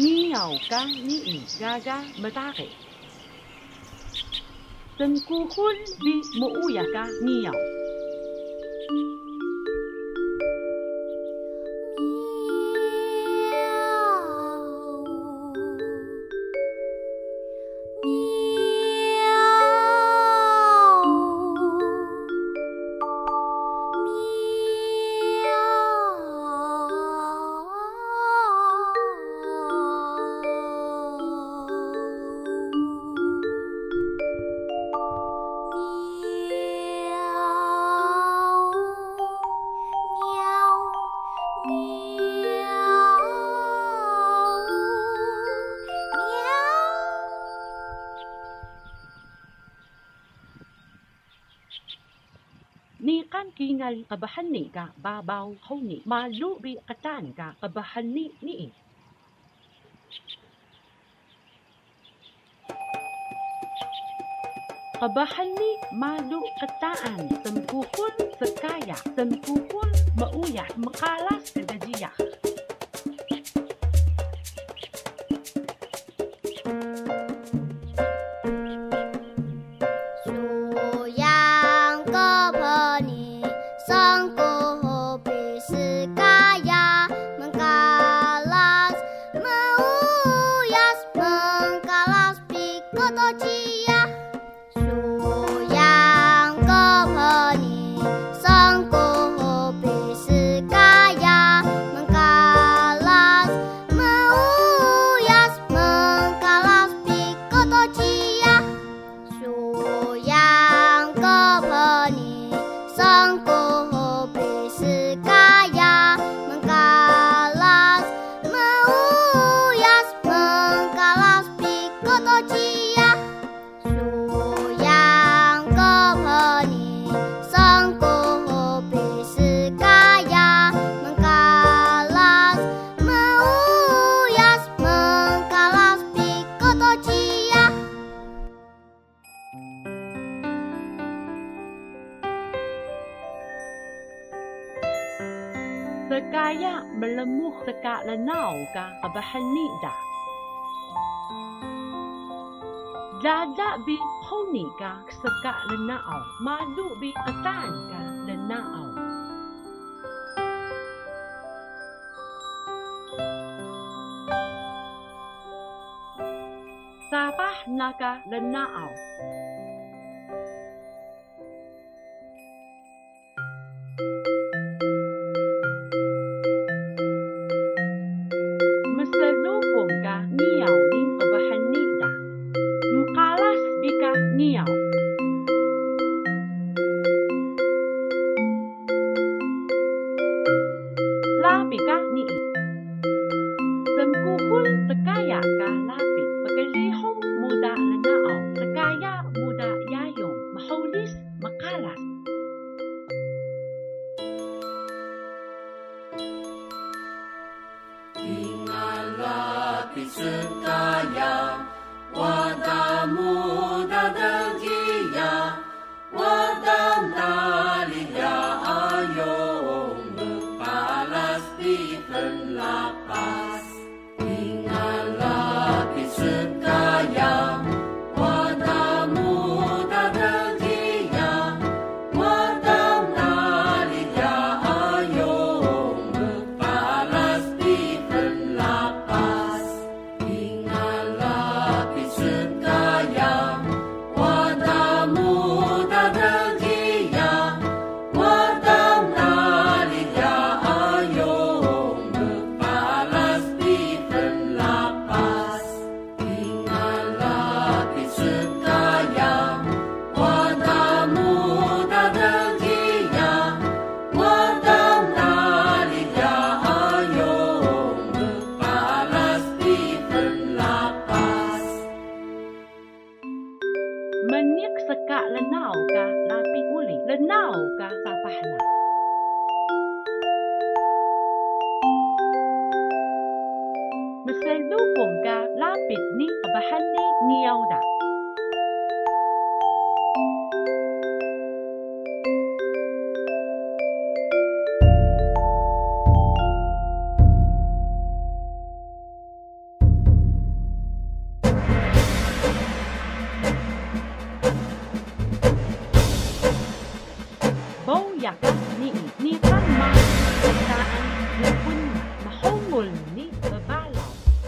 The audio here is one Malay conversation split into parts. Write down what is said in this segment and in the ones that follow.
Niyaw ka ni gaga matake. Tengkuhul bi muuya ka niyaw. Ni kan kingal kabahani ka babaw honi malu bi katan ka kabahani ni. Kabahani malu kataan tengkuhul sekaya tengkuhul mauyah makalas kagajiyah. Sekaya melemuh seka lenau ka kabahani da. Dada bi honi ka seka lenau, malu bi katan ka lenau. Sabah naka lenau. Meselubung ka niyaw ni kabahani da. Makalas bika niyaw. Labi ka ni. Tengkuhul sekaya ka labi. Pagalihong muda lenao. Sekaya muda yayong. Mahulis makalas. Lapis sekaya, wadah muda degia, wadah dalia ayong berpalas di penlapas. Ingat lapis sekaya, wadah muda degia, wadah dalia ayong berpalas di penlapas. Menik seka lenau ka lapi uli, lenau ka sapahna. Meselubung ka lapit ni kabahani niyaw da. bauyak ka ni kan mataan lupun mahongol ni babalaw.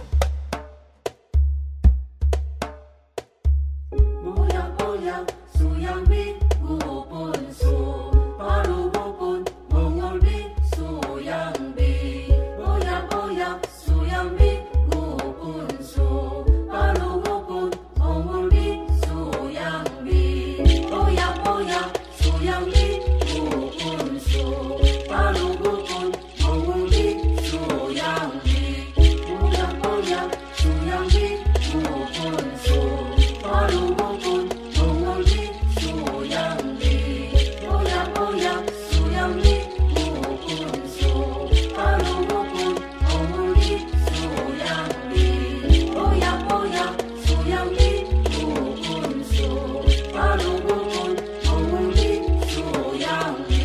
Boyak-boyak suyang bi gupun su paru gupun mongol bi suyang bi. Boyak-boyak suyang bi gupun su paru gupun mongol bi suyang bi. Boyak-boyak suyang bi gupun su paru gupun mongol bi suyang bi. Boyak-boyak suyang bi gupun su paru gupun mongol bi suyang bi. Boyak-boyak suyang bi gupun su paru gupun mongol bi suyang bi. Boyak-boyak suyang bi gupun su paru gupun mongol bi suyang bi.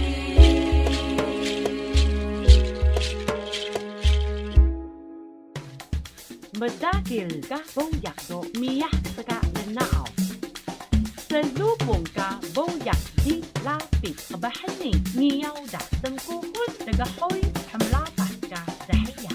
Medagil ka bauyak do miyah saka lenao. Selubong ka bauyak di lapit kabahani ngiyaw da tengkuhul tagahoy hamlapat ka dahiya.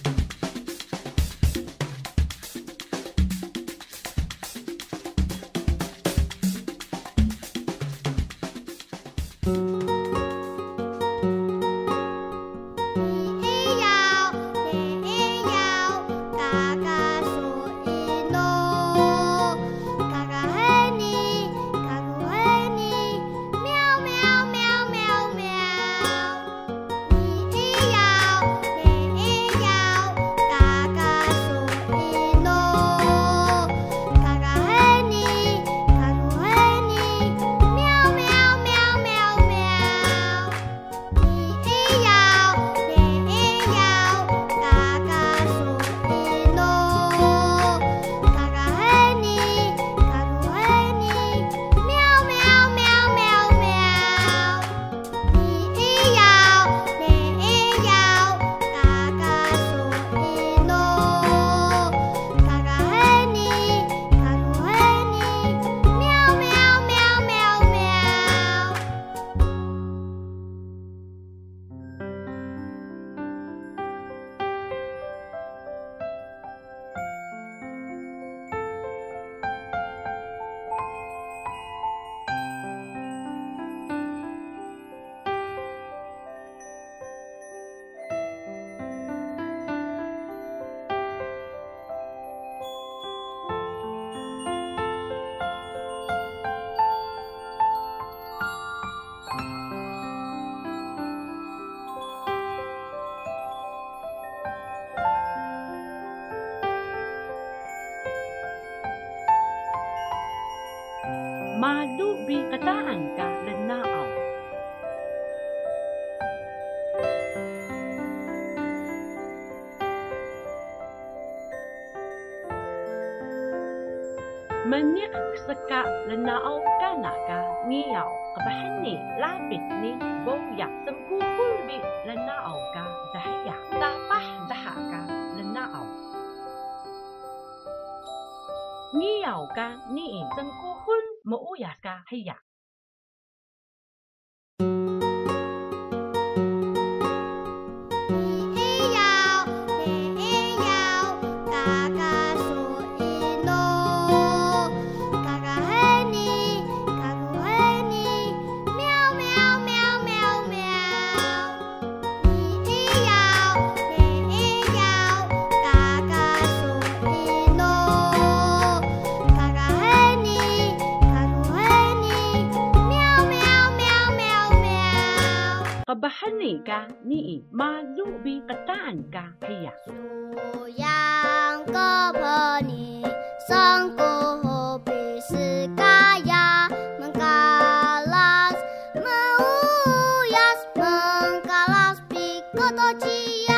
Malubi kataan ka lenao. Menik seka lenao kana ka ngiyaw kabahani lapit ni bauyak tengkuhul bi lenao ka dahiya tapah daha ka lenao. Ngiyaw ka ni tengkuhul mauyas ka hiya. Kabahani ka ni malubi kataan ka hiya. Suyang kabahani sangko bisikaya mengkalas meuyas mengkalas pikotocia.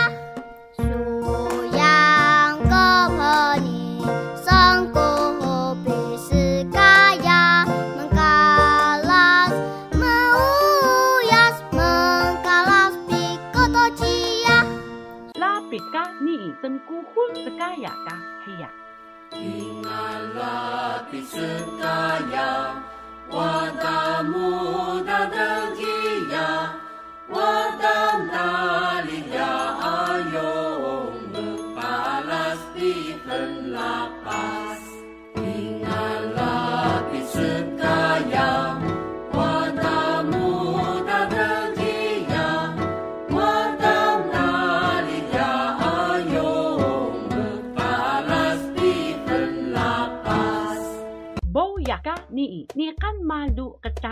Suyang kabahani sangko bisikaya mengkalas meuyas mengkalas pikotocia. Lapit ka ni tengkuhul sekaya ka hiya. Ingat lapis sekaya, wadamu dadegia.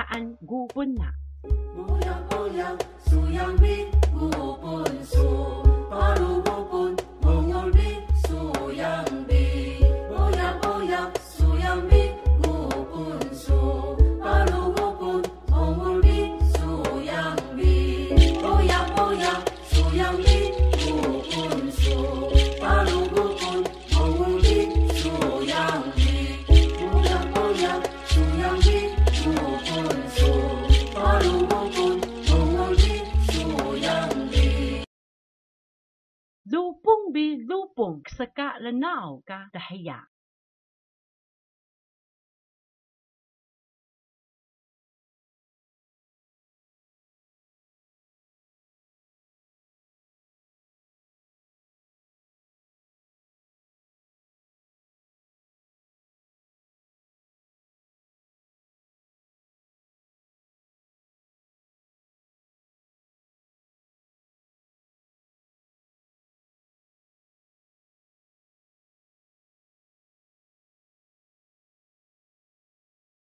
Naan gupon na. Buyang buyang suyang bi gupun su. Paru gupun mongol bi suyang bi. Buyang buyang suyang bi gupun su. Paru gupun mongol bi suyang bi. Buyang buyang suyang bi gupun su. Paru gupun mongol bi suyang bi. Buyang buyang suyang bi gupun su. Paru gupun mongol bi suyang bi. Lupong bi lupong saka lanao ka dahiya.